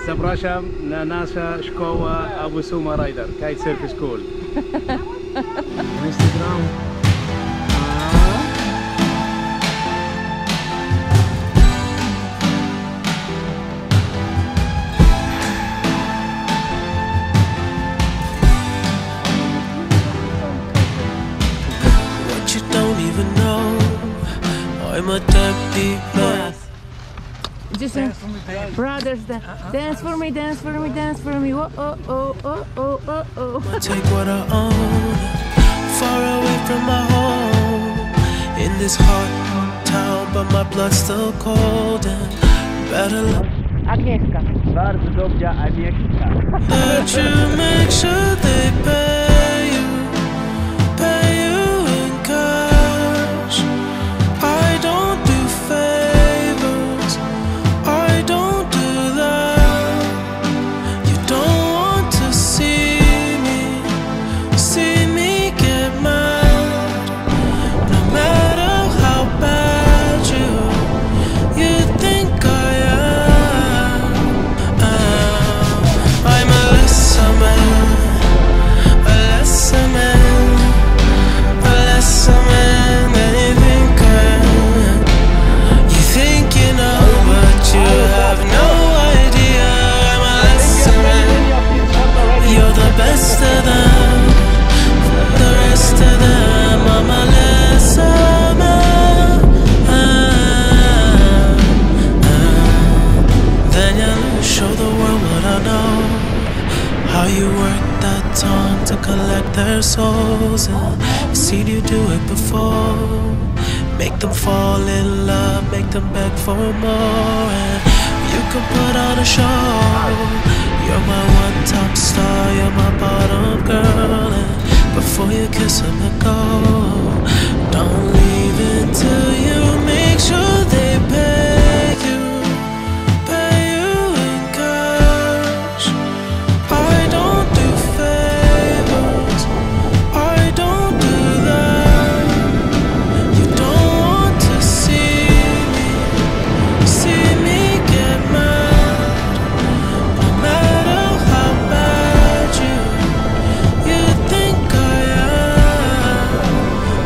Zapraszam na nasza szkoła albo Soma Riders, Kitesurfing School. Instagram. What you don't even know, I'm a deadbeat man. Just brothers, dance for me, dance for me, dance for me. Oh, oh, oh, oh, oh, oh, oh. I take what I own, far away from my home, in this hot town, but my blood's still cold and better luck. Agnieszka. Bardzo dobrze, Agnieszka. But you make sure they pay you in cash. I don't do favors, I don't do that. You don't want to see me get mad. No matter how bad you think I am. I'm a lesser man, a lesser man, a lesser man than you think I am. You think you know, but you have no idea. I'm a lesser man. You're the best of them, the rest of them. I'm a lesser man. Then you show the world what I know, how you work that tongue to collect their souls. I've seen you do it before. Make them fall in love, make them beg for more. And you can put on a show. You're my one top star, you're my bottom girl. And before you kiss them and go, don't leave until you make sure they pay you in cash. I don't do favors, I don't do that. You don't want to see me get mad. No matter how bad you think I am.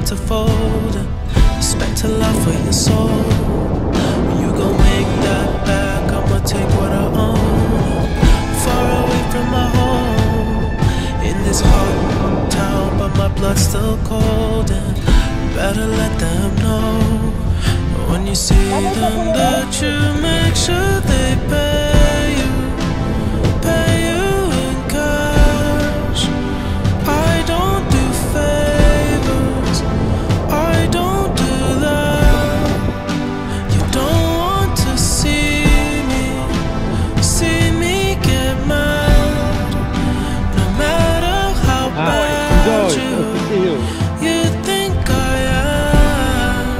to fold. Spent a lot for your soul. You gon' make that back, I'ma take what I own. Far away from my home, in this hot town, but my blood's still cold. And better let them know, when you see them, that you make sure they pay you in cash. I don't do favors, I don't do that. You don't want to see me get mad. No matter how bad you think I am.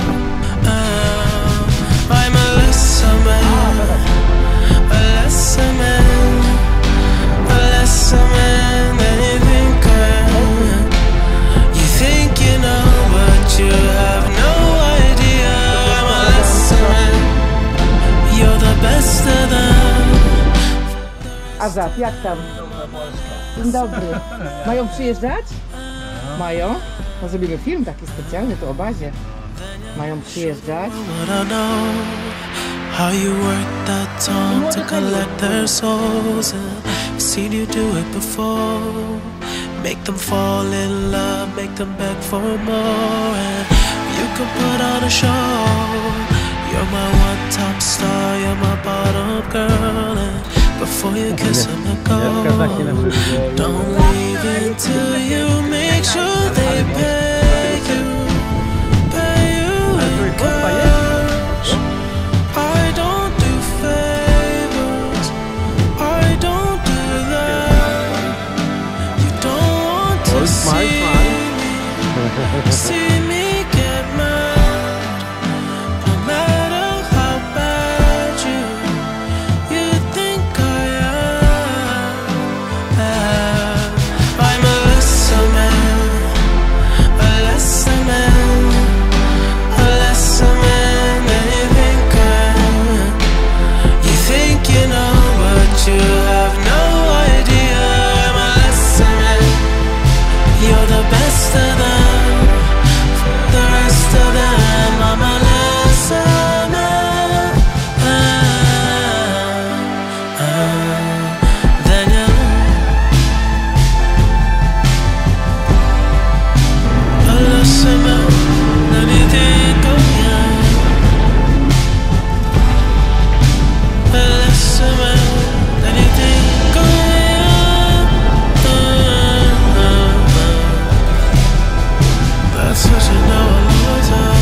I'm a lesser man, a lesser man, a lesser man than you think I am. You think you know, but you have no idea. I'm a lesser man, you're the best of them. Azat, jak tam? Dzień dobry. Mają przyjeżdżać? Mają? No zrobimy film taki specjalny tu o bazie. Mają przyjeżdżać. How you work that tongue to collect their souls. I've seen you do it before. Make them fall in love, make them beg for more. And you can put on a show. You're my one top star, you're my bottom girl. And before you kiss them and go, don't leave until you make sure they pay you in cash. I don't do favors, I don't do that. You don't want to see me get mad. No matter how bad you think I am. I'm a lesser man, a lesser man, a lesser man than you think I am. You think you know, but you have no idea. I'm a lesser man, you're the best of them. For the rest of them, I'm a lesser man than you. A lesser man than you think I am. A lesser man than you think I am. That's what you know all the time.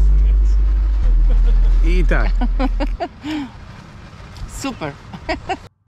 I tak. Super.